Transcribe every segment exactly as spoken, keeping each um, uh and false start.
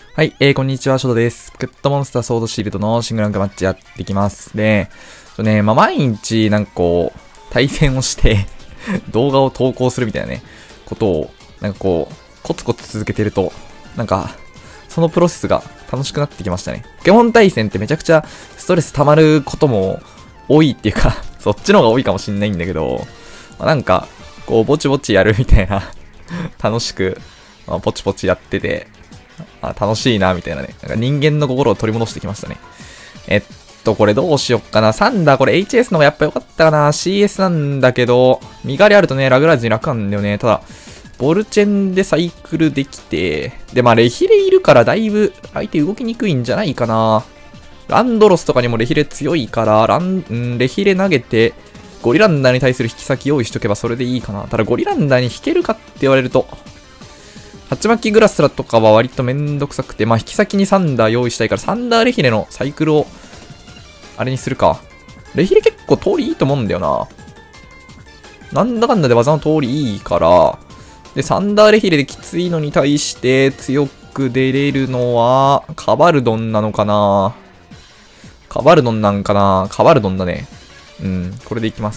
はい、えー、こんにちは、ショドです。ポケットモンスターソードシールドのシングルランクマッチやってきます。で、ちょね、まあ、毎日、なんかこう、対戦をして、動画を投稿するみたいなね、ことを、なんかこう、コツコツ続けてると、なんか、そのプロセスが楽しくなってきましたね。ポケモン対戦ってめちゃくちゃストレス溜まることも多いっていうか、そっちの方が多いかもしんないんだけど、まあ、なんか、こう、ぼちぼちやるみたいな、楽しく、まあ、ポチポチやってて、あ、楽しいな、みたいなね。なんか人間の心を取り戻してきましたね。えっと、これどうしよっかな。サンダー、これ エイチエス の方がやっぱ良かったかな。シーエス なんだけど、身代わりあるとね、ラグラージ楽なんだよね。ただ、ボルチェンでサイクルできて、で、まあ、レヒレいるからだいぶ相手動きにくいんじゃないかな。ランドロスとかにもレヒレ強いから、ラン、んレヒレ投げて、ゴリランダーに対する引き先用意しとけばそれでいいかな。ただ、ゴリランダーに引けるかって言われると、ハチマキグラスラとかは割とめんどくさくて、まあ、引き先にサンダー用意したいから、サンダーレヒレのサイクルを、あれにするか。レヒレ結構通りいいと思うんだよな。なんだかんだで技の通りいいから、で、サンダーレヒレできついのに対して強く出れるのは、カバルドンなのかな。カバルドンなんかな。カバルドンだね。うん、これでいきます。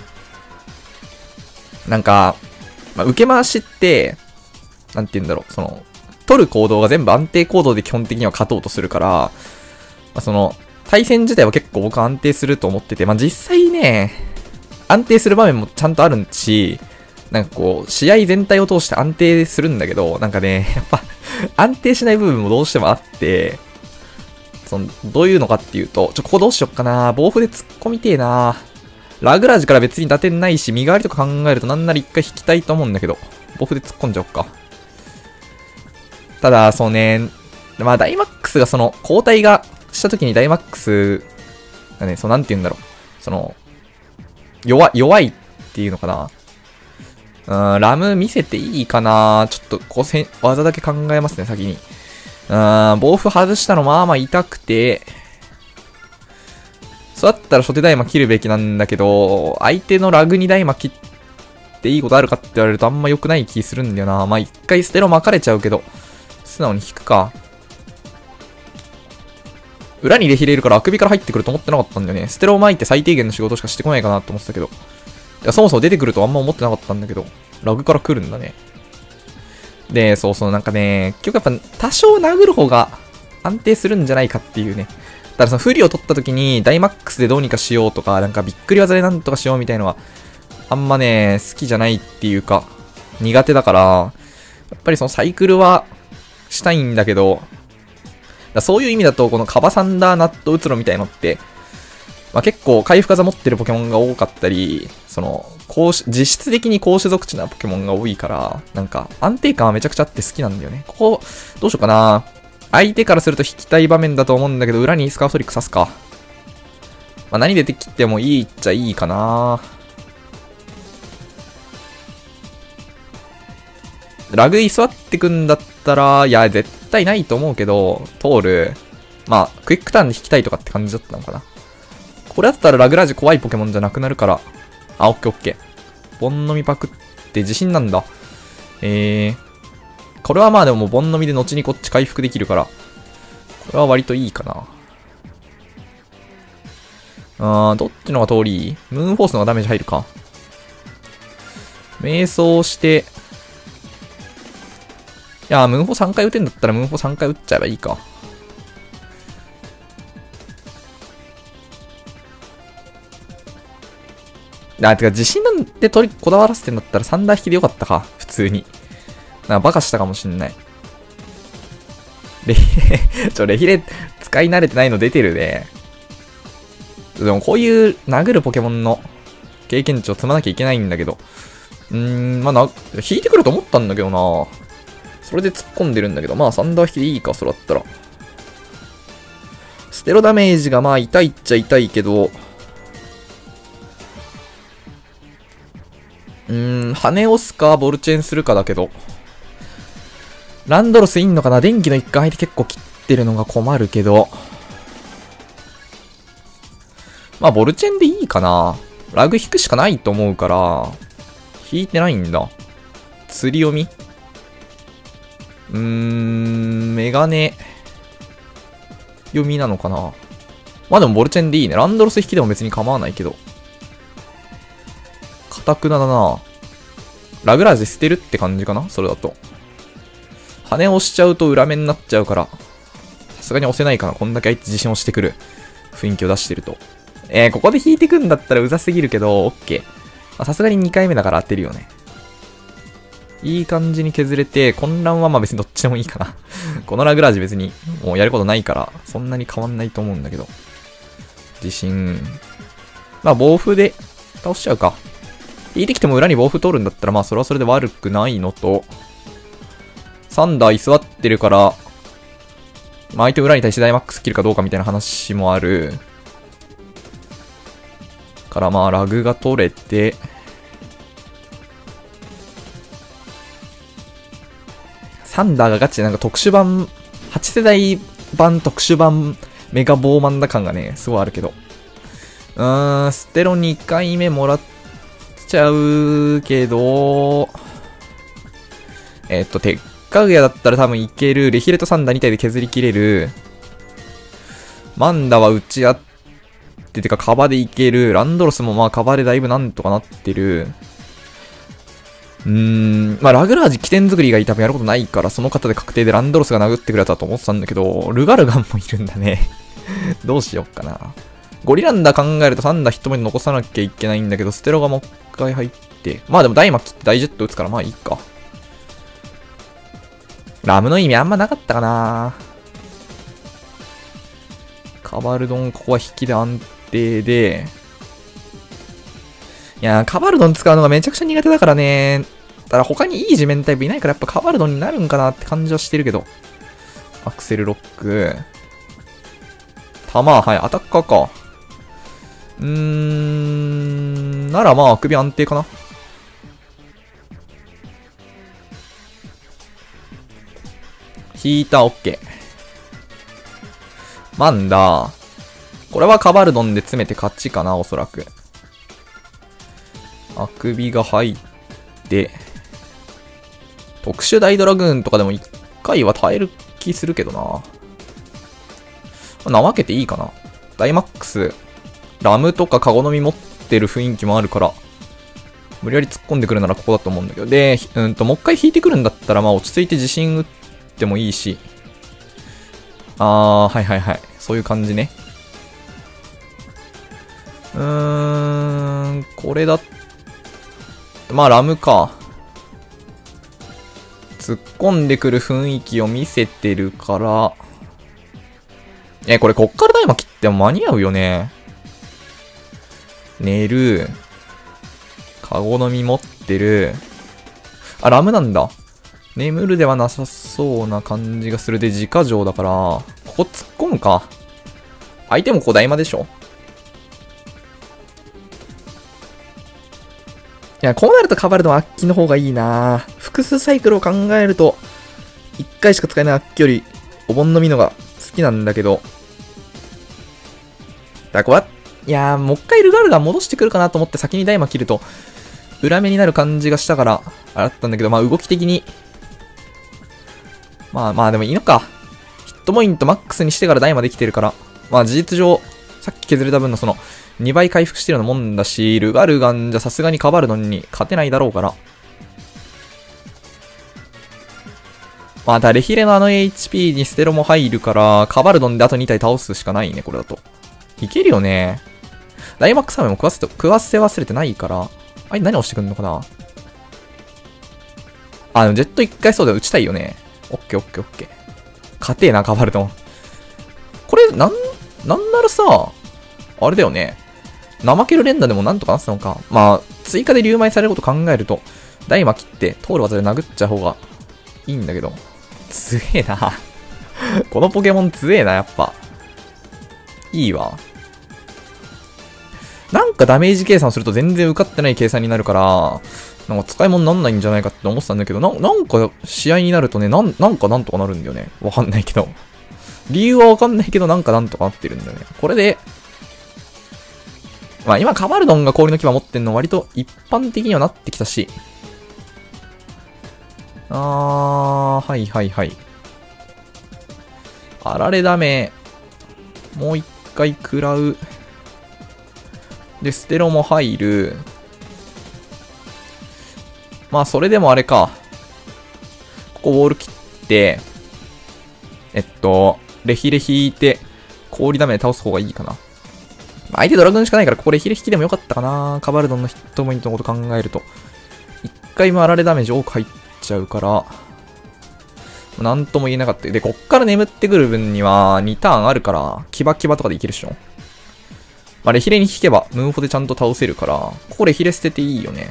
なんか、まあ、受け回しって、なんて言うんだろう、その、取る行動が全部安定行動で基本的には勝とうとするから、まあ、その、対戦自体は結構僕は安定すると思ってて、まあ、実際ね、安定する場面もちゃんとあるし、なんかこう、試合全体を通して安定するんだけど、なんかね、やっぱ、安定しない部分もどうしてもあって、その、どういうのかっていうと、ちょ、ここどうしよっかな、暴風で突っ込みてえな。ラグラージから別に打点ないし、身代わりとか考えるとなんなら一回引きたいと思うんだけど、暴風で突っ込んじゃおっか。ただ、そうね、まあ、ダイマックスがその、交代がした時にダイマックスがね、そう、なんて言うんだろう。その、弱、弱いっていうのかな。うん、ラム見せていいかな。ちょっと、こうせん、技だけ考えますね、先に。うん、防風外したのまあまあ痛くて、そうだったら初手ダイマ切るべきなんだけど、相手のラグにダイマ切っていいことあるかって言われるとあんま良くない気するんだよな。まあ一回ステロ巻かれちゃうけど、素直に引くか。裏にレヒレいるからあくびから入ってくると思ってなかったんだよね。ステロを巻いて最低限の仕事しかしてこないかなと思ってたけど。いやそもそも出てくるとあんま思ってなかったんだけど、ラグから来るんだね。で、そうそう、なんかね、結局やっぱ多少殴る方が安定するんじゃないかっていうね。だからその不利を取った時にダイマックスでどうにかしようとか、なんかびっくり技でなんとかしようみたいのは、あんまね、好きじゃないっていうか、苦手だから、やっぱりそのサイクルはしたいんだけど、だそういう意味だと、このカバサンダーナットウツロみたいのって、まあ、結構回復技持ってるポケモンが多かったり、その、実質的に高種族値なポケモンが多いから、なんか安定感はめちゃくちゃあって好きなんだよね。ここ、どうしようかな。相手からすると引きたい場面だと思うんだけど、裏にスカーフトリック刺すか。まあ、何出てきてもいいっちゃいいかな。ラグ居座ってくんだったら、いや、絶対ないと思うけど、通る。まあ、クイックターンで引きたいとかって感じだったのかな。これだったらラグラージ怖いポケモンじゃなくなるから。あ、オッケーオッケー。ボン飲みパクって自信なんだ。えー。これはまあでもボン飲みで後にこっち回復できるから。これは割といいかな。あー、どっちの方が通りいい？ムーンフォースの方がダメージ入るか。瞑想して、いやー、ムーンフォーさんかい打てんだったらムーンフォーさんかい打っちゃえばいいか。あ、てか自信なんで取り、こだわらせてんだったらサンダー引きでよかったか。普通に。なんかバカしたかもしんない。レヒレ、ちょ、レヒレ使い慣れてないの出てるね。でもこういう殴るポケモンの経験値を積まなきゃいけないんだけど。うーん、まあな、引いてくると思ったんだけどな。それで突っ込んでるんだけど、まあサンダー引きでいいか、それだったら。ステロダメージがまあ痛いっちゃ痛いけど、うーん、羽押すか、ボルチェンするかだけど。ランドロスいんのかな？電気の一回相手結構切ってるのが困るけど。まあ、ボルチェンでいいかな。ラグ引くしかないと思うから、引いてないんだ。釣り読みうーん、 メガネ読みなのかな。まあでもボルチェンでいいね。ランドロス引きでも別に構わないけど。かたくなだな。ラグラージ捨てるって感じかなそれだと。羽押しちゃうと裏目になっちゃうから。さすがに押せないかな。こんだけ相手自信をしてくる雰囲気を出してると。えー、ここで引いてくんだったらうざすぎるけど、オッケー。さすがににかいめだから当てるよね。いい感じに削れて、混乱はまあ別にどっちでもいいかな。このラグラージ別にもうやることないから、そんなに変わんないと思うんだけど。自信。まあ、暴風で倒しちゃうか。引いてきても裏に暴風通るんだったら、まあ、それはそれで悪くないのと、サンダー居座ってるから、まあ、相手裏に対してダイマックス切るかどうかみたいな話もある。から、まあ、ラグが取れて、サンダーがガチでなんか特殊版、はち世代版特殊版メガボーマンダ感がね、すごいあるけど。うーん、ステロにかいめもらっちゃうけど、えっと、鉄火具屋だったら多分いける。レヒレとサンダーに体で削りきれる。マンダは打ち合って、てかカバでいける。ランドロスもまあカバでだいぶなんとかなってる。うーん、まあラグラージ起点作りが多分やることないから、その方で確定でランドロスが殴ってくれたと思ってたんだけど、ルガルガンもいるんだね。どうしよっかな。ゴリランダ考えるとサンダーヒット目で残さなきゃいけないんだけど、ステロがもう一回入って。まあでもダイマ切ってダイジェット打つからまあいいか。ラムの意味あんまなかったかな。カバルドン、ここは引きで安定で。いやー、カバルドン使うのがめちゃくちゃ苦手だからね。ただ他にいい地面タイプいないからやっぱカバルドンになるんかなって感じはしてるけど。アクセルロック。弾、はい、アタッカーか。うーん、ならまあ、首安定かな。引いた、オッケー。マンダー。これはカバルドンで詰めて勝ちかな、おそらく。あくびが入って、特殊大ドラグーンとかでもいっかいは耐える気するけどな。なわけていいかな。ダイマックス、ラムとかカゴ飲み持ってる雰囲気もあるから、無理やり突っ込んでくるならここだと思うんだけど。で、うんと、もう一回引いてくるんだったら、まあ落ち着いて自信打ってもいいし。あー、はいはいはい。そういう感じね。うーん、これだ。まあラムか。突っ込んでくる雰囲気を見せてるから。え、これこっからダイマ切っても間に合うよね。寝る。カゴ飲み持ってる。あ、ラムなんだ。眠るではなさそうな感じがする。で、自家錠だから、ここ突っ込むか。相手もここダイマでしょ。いや、こうなるとカバルドンアッキの方がいいな。複数サイクルを考えると、いっかいしか使えないアッキより、お盆のみのが好きなんだけど。だからこれ、いやー、もう一回ルガルガン戻してくるかなと思って先にダイマ切ると、裏目になる感じがしたから、あれだったんだけど、まあ動き的に、まあまあでもいいのか。ヒットポイントマックスにしてからダイマできてるから、まあ事実上、さっき削れた分のその、にばい回復してるようなもんだし、ルガルガンじゃさすがにカバルドンに勝てないだろうから。まあ、だレヒレのあの エイチピー にステロも入るから、カバルドンであとに体倒すしかないね、これだと。いけるよね。ダイマックスハメも食わせて、食わせ忘れてないから、あれ何押してくんのかな。あ、でもジェット一回そうだよ、打ちたいよね。オッケーオッケーオッケー。勝てえな、カバルドン。これ、なん、なんならさ、あれだよね。怠ける連打でもなんとかなってたのか。まあ、追加で流枚されること考えると、ダイマ切って通る技で殴っちゃう方がいいんだけど。強えな。このポケモン強えな、やっぱ。いいわ。なんかダメージ計算すると全然受かってない計算になるから、なんか使い物になんないんじゃないかって思ってたんだけど、な、なんか試合になるとね、なん、なんかなんとかなるんだよね。わかんないけど。理由はわかんないけど、なんかなんとかなってるんだよね。これで、まあ今カバルドンが氷の牙持ってんの割と一般的にはなってきたし。あー、はいはいはい。 あられダメ。もう一回食らう。で、ステロも入る。まあ、それでもあれか。ここウォール切って、えっと、レヒレ引いて、氷ダメで倒す方がいいかな。相手ドラグーンしかないから、ここレヒレ引きでもよかったかな。カバルドンのヒットポイントのこと考えると。一回もあられダメージ多く入っちゃうから、なんとも言えなかった。で、こっから眠ってくる分には、にターンあるから、キバキバとかでいけるっしょ。まあ、レヒレに引けば、ムーンフォでちゃんと倒せるから、ここレヒレ捨てていいよね。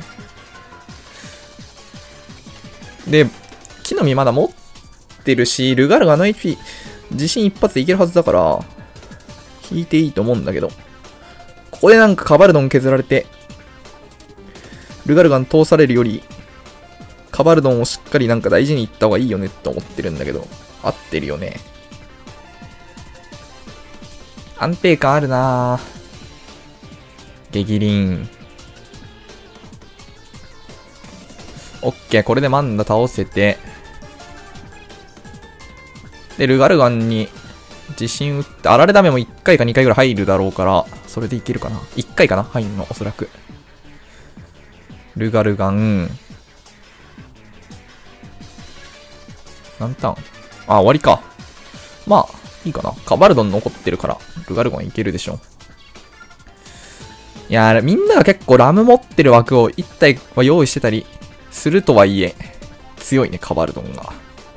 で、木の実まだ持ってるし、ルガルがあの エイチピー、自信一発でいけるはずだから、引いていいと思うんだけど。ここでなんかカバルドン削られて、ルガルガン通されるより、カバルドンをしっかりなんか大事にいった方がいいよねって思ってるんだけど、合ってるよね。安定感あるなぁ。ゲギリン。オッケー、これでマンダ倒せて。で、ルガルガンに自信打って、あられダメもいっかいかにかいぐらい入るだろうから、それでいけるかな。いっかいかな入んの、おそらく。ルガルガン。何ターン？あ、終わりか。まあ、いいかな。カバルドン残ってるから、ルガルガンいけるでしょ。いやー、みんなが結構ラム持ってる枠をいち体は用意してたりするとはいえ、強いね、カバルドンが。じゃ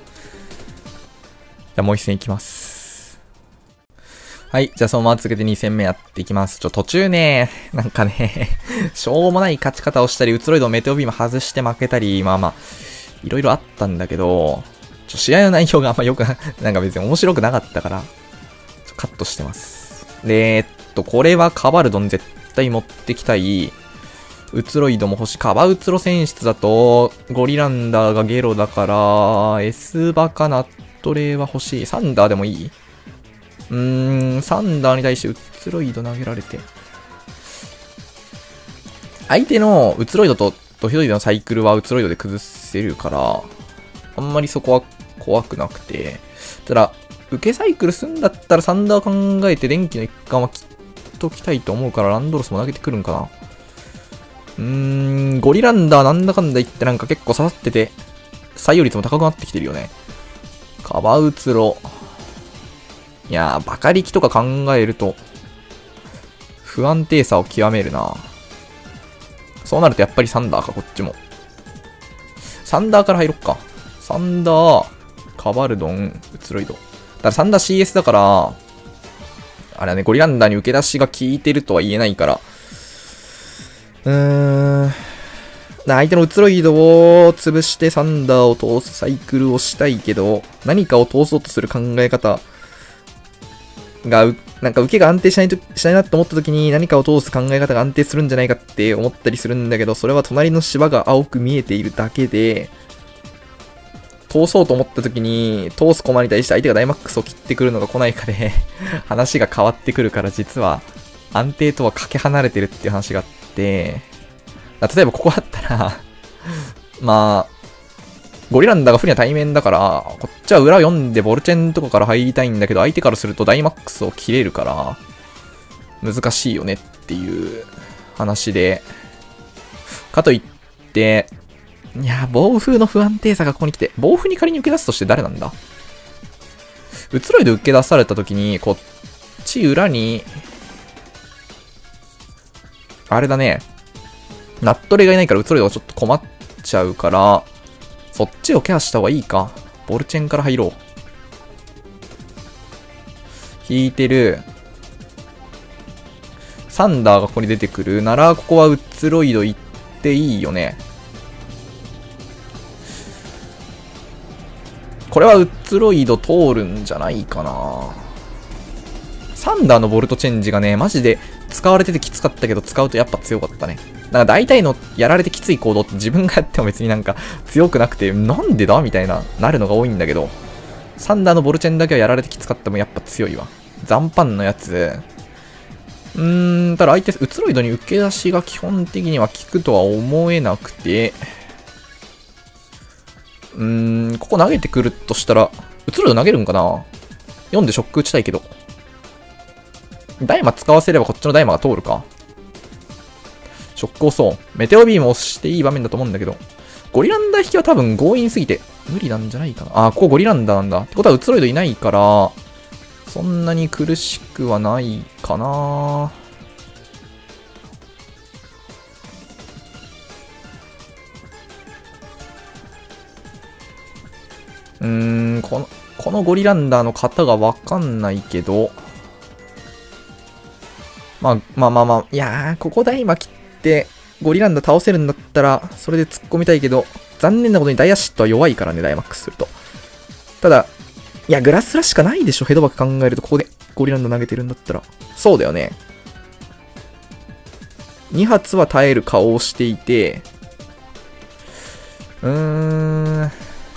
あもう一戦いきます。はい。じゃあそのまま続けてに戦目やっていきます。ちょ、途中ね、なんかね、しょうもない勝ち方をしたり、ウツロイドメテオビーム外して負けたり、まあまあ、いろいろあったんだけど、ちょ試合の内容があんまよく、なんか別に面白くなかったから、ちょカットしてます。で、えっと、これはカバルドン絶対持ってきたい。ウツロイドも欲しい。カバウツロ選出だと、ゴリランダーがゲロだから、S バかナットレイは欲しい。サンダーでもいいうーん、サンダーに対してウツロイド投げられて。相手のウツロイドとドヒドイドのサイクルはウツロイドで崩せるから、あんまりそこは怖くなくて。ただ、受けサイクルすんだったらサンダー考えて電気の一環は切っときたいと思うからランドロスも投げてくるんかな。うーん、ゴリランダーなんだかんだ言ってなんか結構刺さってて、採用率も高くなってきてるよね。カバウツロ。いやー、バカ力とか考えると、不安定さを極めるな。そうなるとやっぱりサンダーか、こっちも。サンダーから入ろっか。サンダー、カバルドン、ウツロイド。だからサンダー シーエス だから、あれはね、ゴリランダーに受け出しが効いてるとは言えないから。うーん。相手のウツロイドを潰してサンダーを通すサイクルをしたいけど、何かを通そうとする考え方が、なんか受けが安定しないと、しないなと思った時に何かを通す考え方が安定するんじゃないかって思ったりするんだけど、それは隣の芝が青く見えているだけで、通そうと思った時に、通す駒に対して相手がダイマックスを切ってくるのが来ないかで、話が変わってくるから実は安定とはかけ離れてるっていう話があって、例えばここだったら、まあ、ゴリランダが不利な対面だから、こっちは裏を読んでボルチェンとかから入りたいんだけど、相手からするとダイマックスを切れるから、難しいよねっていう話で、かといって、いや、暴風の不安定さがここに来て、暴風に仮に受け出すとして誰なんだ？ウツロイド受け出された時に、こっち裏に、あれだね、ナットレがいないからウツロイドがちょっと困っちゃうから、そっちをケアした方がいいか。ボルチェンから入ろう。引いてる。サンダーがここに出てくるなら、ここはウツロイド行っていいよね。これはウツロイド通るんじゃないかな。サンダーのボルトチェンジがね、マジで使われててきつかったけど、使うとやっぱ強かったね。だから大体のやられてきつい行動って自分がやっても別になんか強くなくて、なんでだみたいな、なるのが多いんだけど、サンダーのボルチェンだけはやられてきつかったもやっぱ強いわ。残飯のやつ。うーん、ただ相手、ウツロイドに受け出しが基本的には効くとは思えなくて、うーん、ここ投げてくるとしたら、ウツロイド投げるんかな？ よんでショック打ちたいけど。ダイマ使わせればこっちのダイマが通るか。ショック押そう。メテオビーム押していい場面だと思うんだけど。ゴリランダー引きは多分強引すぎて無理なんじゃないかな。あー、ここゴリランダーなんだ。ってことは、ウツロイドいないから、そんなに苦しくはないかな。うーん、この、このゴリランダーの型がわかんないけど、まあ、まあまあまあ、いやー、ここダイマ切って、ゴリランダ倒せるんだったら、それで突っ込みたいけど、残念なことにダイアシットは弱いからね、ダイマックスすると。ただ、いや、グラスラしかないでしょ、ヘドバック考えると、ここでゴリランダ投げてるんだったら。そうだよね。に発は耐える顔をしていて、うーん。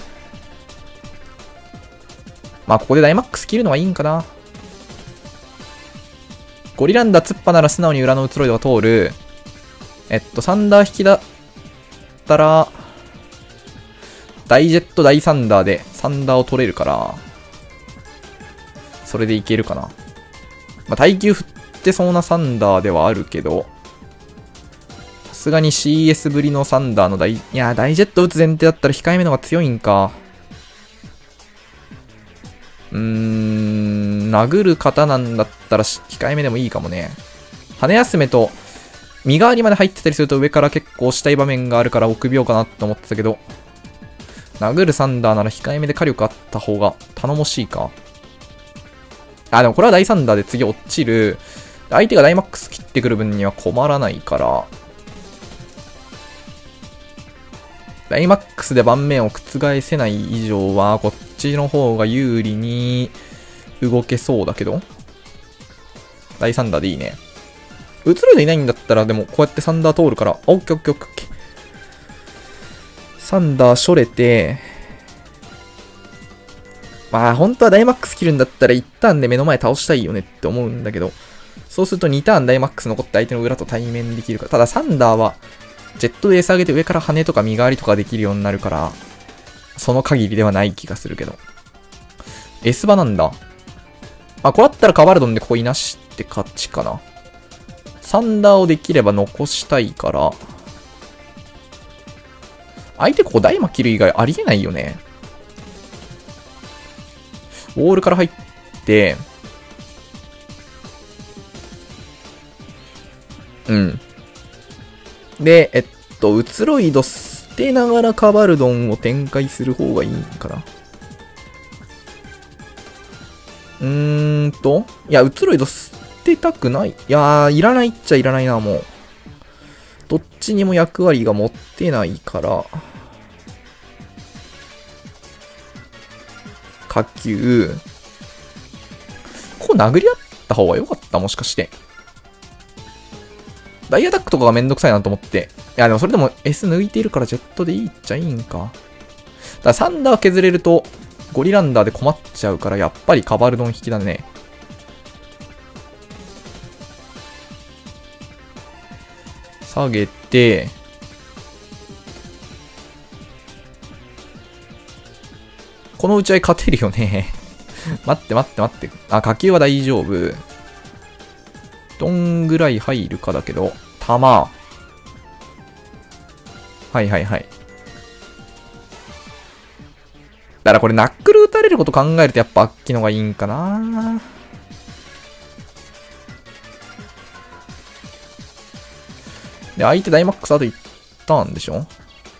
まあ、ここでダイマックス切るのはいいんかな。ゴリランダ突っぱなら素直に裏のウツロイドが通る。えっと、サンダー引きだったら、大ジェット大サンダーでサンダーを取れるから、それでいけるかな。まあ、耐久振ってそうなサンダーではあるけど、さすがに シーエス ぶりのサンダーの大、いやー、大ジェット打つ前提だったら控えめの方が強いんか。うーん、殴る方なんだったら控えめでもいいかもね。羽休めと、身代わりまで入ってたりすると上から結構したい場面があるから臆病かなって思ってたけど、殴るサンダーなら控えめで火力あった方が頼もしいか。あ、でもこれは大サンダーで次落ちる。相手がダイマックス切ってくる分には困らないから、ダイマックスで盤面を覆せない以上は、こっちの方が有利に動けそうだけど。大サンダーでいいね。映るでいないんだったら、でもこうやってサンダー通るから、オッケーオッケーオッケー。サンダーしょれて、まあ本当はダイマックス切るんだったらいちターンで目の前倒したいよねって思うんだけど、そうするとにターンダイマックス残って相手の裏と対面できるから、ただサンダーはジェットで餌上げて上から羽とか身代わりとかできるようになるから、その限りではない気がするけど。S 場なんだ。あ、これだったらカバルドンでここいなして勝ちかな。サンダーをできれば残したいから、相手ここダイマ切る以外ありえないよね。ウォールから入って、うん。で、えっと、ウツロイド捨てながらカバルドンを展開する方がいいんかな。うーんと、いや、ウツロイド捨てたくない。いやー、いらないっちゃいらないな、もう。どっちにも役割が持ってないから。火球。ここ殴り合った方が良かったもしかして。ダイアタックとかがめんどくさいなと思って。いや、でもそれでも S 抜いているからジェットでいいっちゃいいんか。だからサンダー削れるとゴリランダーで困っちゃうからやっぱりカバルドン引きだね。下げて、この打ち合い勝てるよね。待って待って待って。あ、火球は大丈夫。どんぐらい入るかだけど、弾。はいはいはい。だからこれナックル打たれること考えるとやっぱアッキのがいいんかな。で、相手ダイマックスあといちターンでしょ。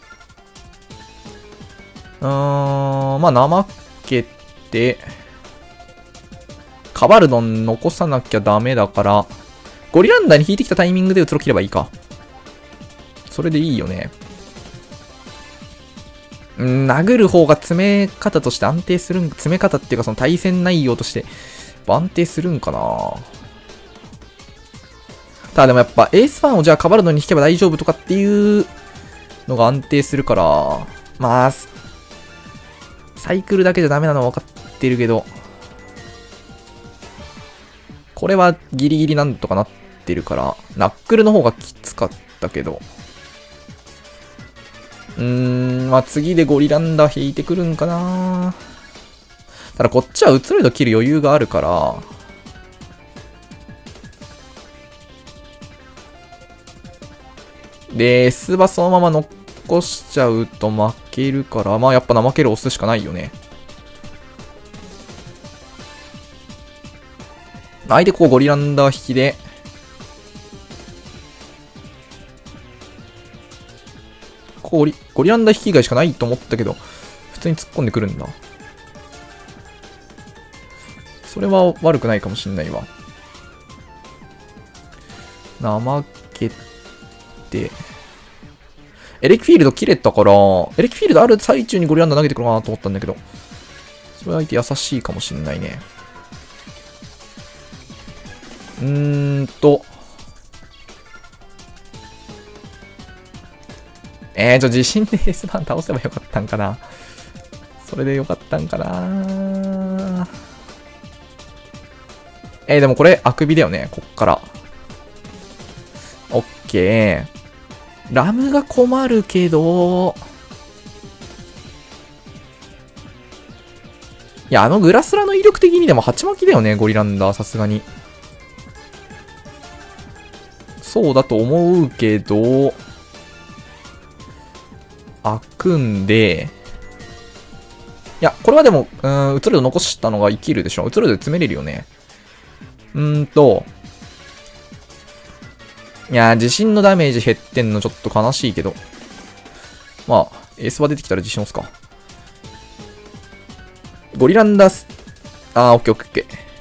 うーん、まあ怠けて、カバルドン残さなきゃダメだから、ゴリランダーに引いてきたタイミングでうつろ切ればいいか。それでいいよね。うん、殴る方が詰め方として安定するん、詰め方っていうかその対戦内容として安定するんかな。ただでもやっぱエースファンをじゃあカバルドンに引けば大丈夫とかっていうのが安定するから、まあ、サイクルだけじゃダメなのは分かってるけど、これはギリギリなんとかなってるから、ナックルの方がきつかったけど。うーん、まあ次でゴリランダー引いてくるんかな。 ただこっちは移ると切る余裕があるから、で、S はそのまま残しちゃうと負けるから、まあやっぱ怠ける押すしかないよね。相手ここゴリランダー引きで、ここゴリ、ゴリランダー引き以外しかないと思ったけど、普通に突っ込んでくるんだ。それは悪くないかもしんないわ。怠けて、エレキフィールド切れたから、エレキフィールドある最中にゴリランダー投げてくるかなと思ったんだけど、それは相手優しいかもしんないね。うーんと。えー、ちょ、地震で S バーン倒せばよかったんかな。それでよかったんかな。えー、でもこれ、あくびだよね、こっから。オッケー。ラムが困るけど、いや、あのグラスラの威力的にでも鉢巻きだよね、ゴリランダー、さすがに。そうだと思うけど、開くんで、いや、これはでも、うーん、移ると残したのが生きるでしょ。移るで詰めれるよね。うーんと、いやー、地震のダメージ減ってんのちょっと悲しいけど。まあ、エースバ出てきたら地震押すか。ゴリランダース、あー、オッケーオッケーオッケー。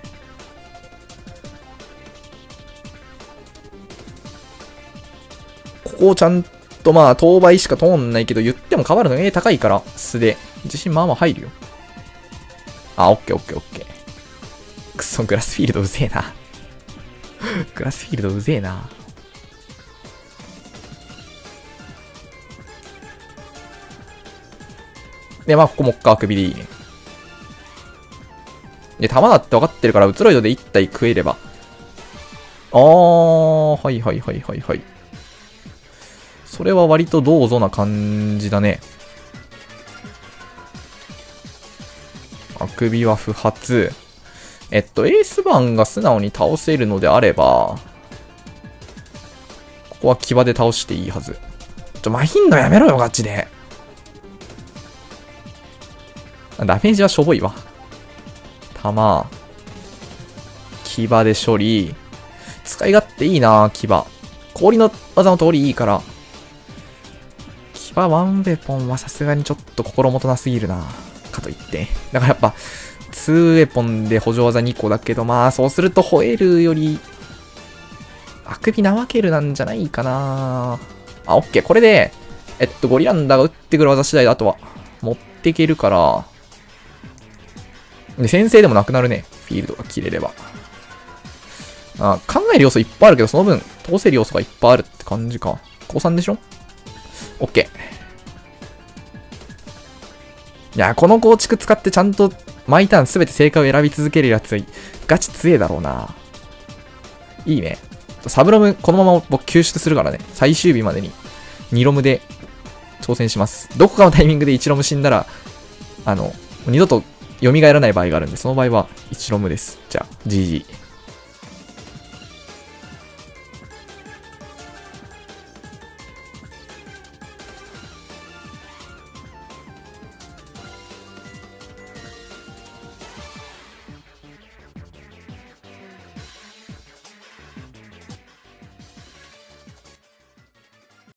ここをちゃんとまあ、当倍しか通んないけど、言っても変わるの A 高いから、素で。地震まあまあ入るよ。あ、オッケーオッケーオッケー。くそ、グラスフィールドうぜえな。グラスフィールドうぜえな。で、まあ、ここもっかあくびでいいね。で、弾だって分かってるから、移ろいどでいち体食えれば。あー、はいはいはいはいはい。それは割とどうぞな感じだね。あくびは不発。えっと、エース番が素直に倒せるのであれば、ここは騎馬で倒していいはず。ちょ、マヒンドやめろよ、ガチで。ダメージはしょぼいわ。弾。騎馬で処理。使い勝手いいな、騎馬。氷の技の通りいいから。騎馬ワンウェポンはさすがにちょっと心もとなすぎるな。かといって。だからやっぱ、ツーウェポンで補助技にこだけど、まあそうすると吠えるより、あくびなわけるなんじゃないかな。あ、オッケー。これで、えっと、ゴリランダが打ってくる技次第であとは持っていけるから、で、先制でもなくなるね。フィールドが切れれば。あ、考える要素いっぱいあるけど、その分、通せる要素がいっぱいあるって感じか。高さんでしょ？ OK。いや、この構築使ってちゃんと毎ターン全て正解を選び続けるやつ、ガチ強えだろうな。いいね。サブロム、このまま僕救出するからね。最終日までににロムで挑戦します。どこかのタイミングでいちロム死んだら、あの、二度と蘇らない場合があるんで、その場合はいちロムです。じゃあ、ジージー。